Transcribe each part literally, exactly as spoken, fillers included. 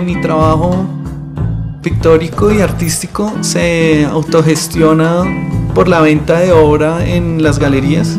mi trabajo pictórico y artístico se autogestiona por la venta de obra en las galerías.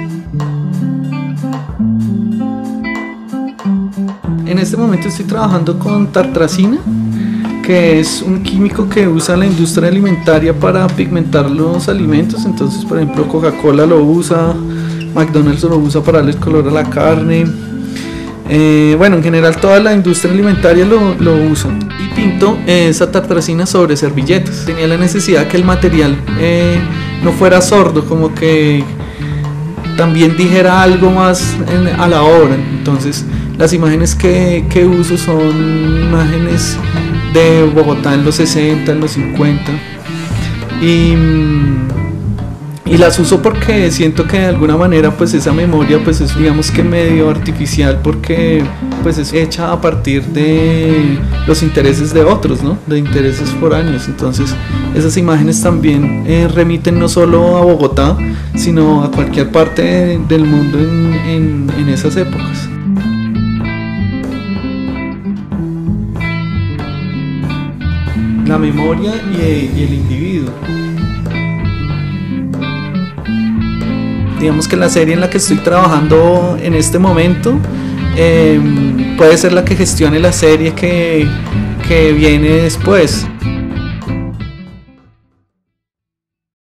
En este momento estoy trabajando con tartrazina, que es un químico que usa la industria alimentaria para pigmentar los alimentos. Entonces, por ejemplo, Coca-Cola lo usa, McDonald's lo usa para darle color a la carne. Eh, bueno, en general toda la industria alimentaria lo, lo usa. Y pinto esa tartrazina sobre servilletas. Tenía la necesidad que el material eh, no fuera sordo, como que también dijera algo más en, a la obra. Entonces las imágenes que, que uso son imágenes de Bogotá en los sesenta, en los cincuenta. Y... Y las uso porque siento que de alguna manera pues esa memoria pues es, digamos que medio artificial, porque pues es hecha a partir de los intereses de otros, ¿no? De intereses foráneos. Entonces esas imágenes también eh, remiten no solo a Bogotá, sino a cualquier parte de, del mundo en, en, en esas épocas. La memoria y, y el individuo. Digamos que la serie en la que estoy trabajando en este momento eh, puede ser la que gestione la serie que, que viene después.